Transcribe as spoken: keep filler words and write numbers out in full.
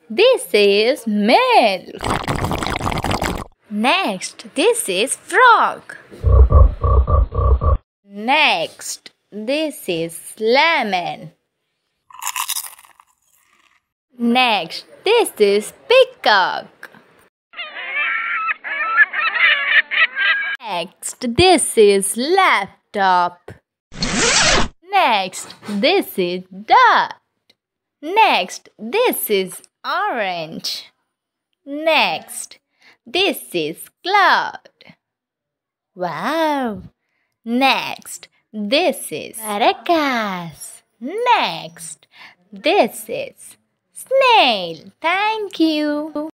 This is milk. Next, this is frog. Next, this is lemon. Next, this is peacock. Next, this is laptop. Next, this is duck. Next, this is orange. Next, this is cloud. Wow! Next, this is caracas. Next, this is snail. Thank you.